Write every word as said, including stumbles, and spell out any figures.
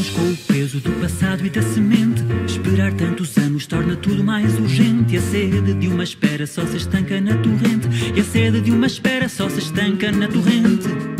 Lidamos com o peso do passado e da semente. Esperar tantos anos torna tudo mais urgente. E a sede de uma espera só se estanca na torrente. E a sede de uma espera só se estanca na torrente.